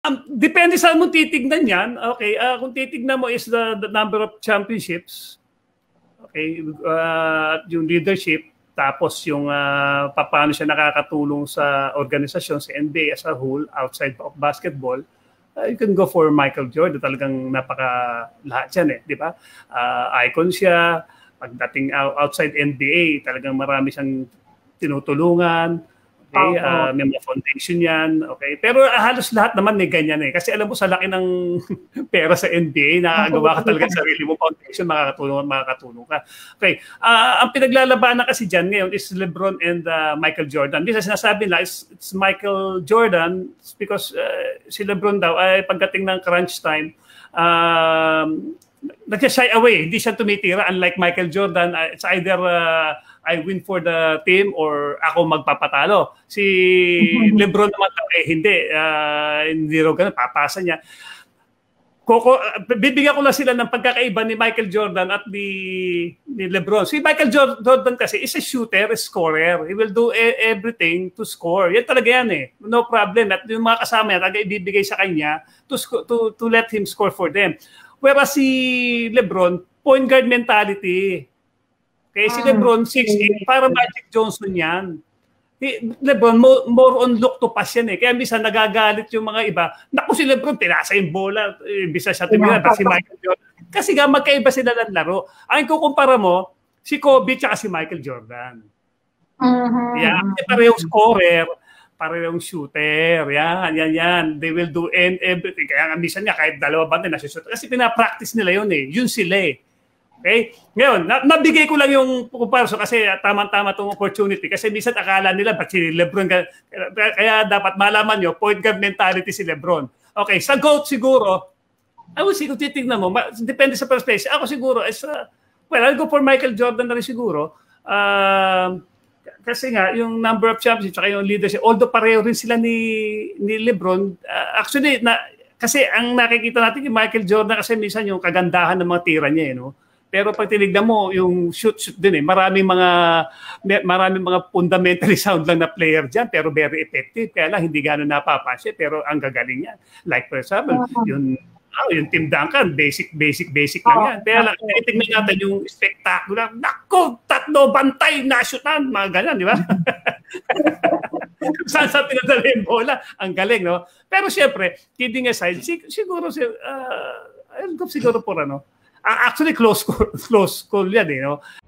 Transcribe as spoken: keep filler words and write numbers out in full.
Um, depende saan mo titignan yan. Okay, uh, kung titignan mo is the, the number of championships, okay, uh, yung leadership, tapos yung uh, paano siya nakakatulong sa organisasyon, sa N B A as a whole, outside of basketball, uh, you can go for Michael Jordan. Talagang napaka lahat yan eh, di ba? Uh, icon siya. Pagdating outside N B A, talagang marami siyang tinutulungan. Okay, uh, may mga foundation yan. Okay, pero uh, halos lahat naman may ganyan eh. Kasi alam mo, sa laki ng pera sa N B A, nakagawa ka talaga sa sarili mo foundation, makakatulong, makakatulong ka. Okay, uh, ang pinaglalabanan kasi dyan ngayon is LeBron and uh, Michael Jordan. Hindi sa sinasabi na it's, it's Michael Jordan because uh, si LeBron daw ay pagdating ng crunch time, um, nag-shy away. Hindi siya tumitira. Unlike Michael Jordan, uh, it's either uh, I win for the team or ako magpapatalo. Si LeBron naman eh, hindi. Uh, hindi rin ganun. Papasa niya. Koko, bibigyan ko lang sila ng pagkakaiba ni Michael Jordan at ni, ni LeBron. Si Michael Jordan kasi is a shooter, a scorer. He will do e- everything to score. Yan talaga yan eh. No problem. At yung mga kasama yan, talaga ibibigay sa kanya to, to, to let him score for them. Whereas si LeBron, point guard mentality. Okay, si LeBron, six eight, para Magic Johnson yan. LeBron, more, more on look to pass yan eh. Kaya minsan nagagalit yung mga iba. Naku, si LeBron, tinasa yung bola. Imbisa siya tumira, si Michael Jordan. Kasi nga, magkaiba sila ng laro. Ang kukumpara mo, si Kobe at si Michael Jordan. Uh-huh. Yeah, parehong scorer, parehong shooter. Yan, yan, yan. They will do everything. Kaya nga, minsan nga, kahit dalawa ba na nasushooter. Kasi pinapractice nila yun eh. Yun sila eh. Okay? Ngayon, na, nabigay ko lang yung comparison kasi tama-tama itong opportunity. Kasi minsan akala nila, ba't si LeBron? Kaya, kaya dapat malaman nyo, point guard mentality si LeBron. Okay, sa GOAT siguro, I will see kung titignan mo, depende sa perspective. Ako siguro, is, uh, well, I'll go for Michael Jordan na rin siguro. Uh, kasi nga, yung number of championships, saka yung leadership, although pareho rin sila ni, ni LeBron, uh, actually, na, kasi ang nakikita natin yung Michael Jordan kasi minsan yung kagandahan ng mga tira niya, eh, no? Pero pag tinignan mo, yung shoot-shoot din eh, maraming mga, maraming mga fundamentally sound lang na player dyan, pero very effective. Kaya lang, hindi gano'n napapansin, pero ang gagaling yan. Like for example, uh-huh. yung, oh, yung Tim Duncan, basic, basic, basic lang yan. Kaya lang, tingnan natin yung spectacular, naku, tatlo, bantay, na-shootan, mga ganyan, di ba? Saan sa pinadala yung bola? Ang galing, no? Pero siyempre, kidding aside, sig- siguro, uh, I'll go siguro por ano, actually close call, close call yan eh, no?